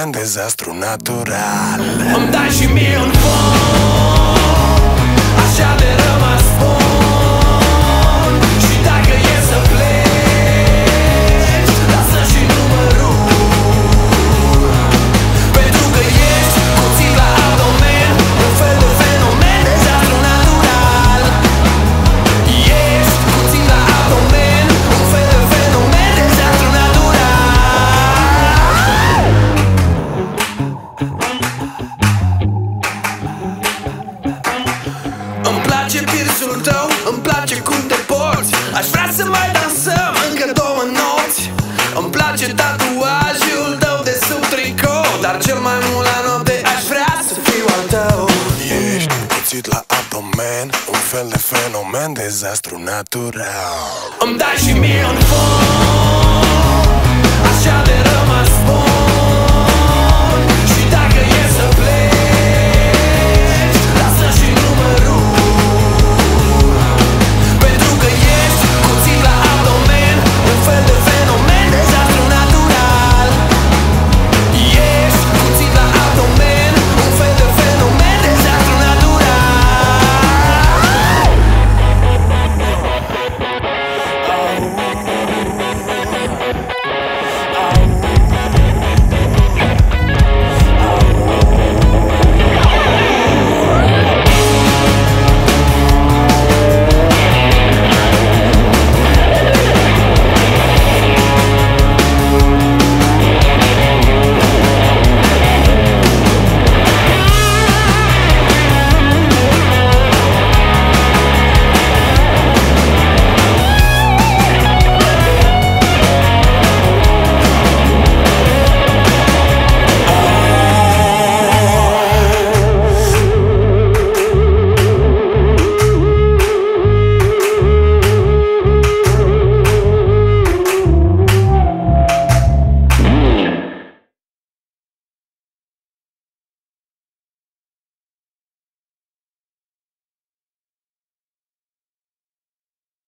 fenomen, dezastru natural. Îmi dai și mie un fond, așa de rămas bun. Și dacă e să pleci, lasă și numărul, pentru că ești cuțit la abdomen, un fel de fenomen, dezastru natural. Ești cuțit la abdomen, un fel de fenomen, dezastru natural. Îmi place piersul tău, îmi place cum te porți. Aș vrea să mai dansăm încă 2 nopți. Îmi place tatuajul tău de sub tricou, dar cel mai mult la noapte aș vrea să fiu al tău. Ești cuțit la abdomen, un fel de fenomen, dezastru natural. Îmi dai și mie un fond,